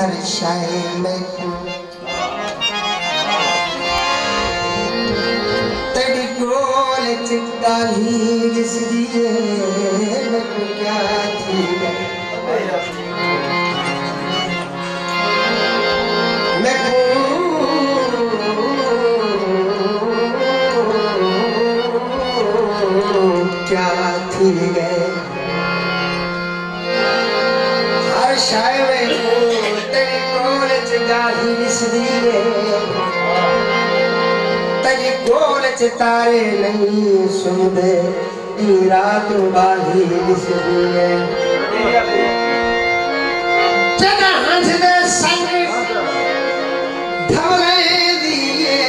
हर शाय में तेरी गोल चिट्टाही दिसदिए मैं क्या थी मैं क्या थी गए हर शाय में तेरी गोल चिट्टाही दिसदिए तेरी गोल चितारे नहीं सुनदे रात बाही दिसदिए जना हंसदे संग धवले दिए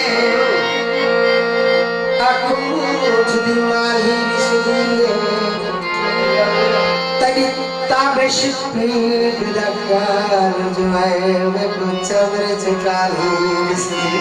अखूच दी माही दिसदिए तेरी ताबिश पीड़ दा ख्याल जो है मैं को चंद्र चकाली दिसदिए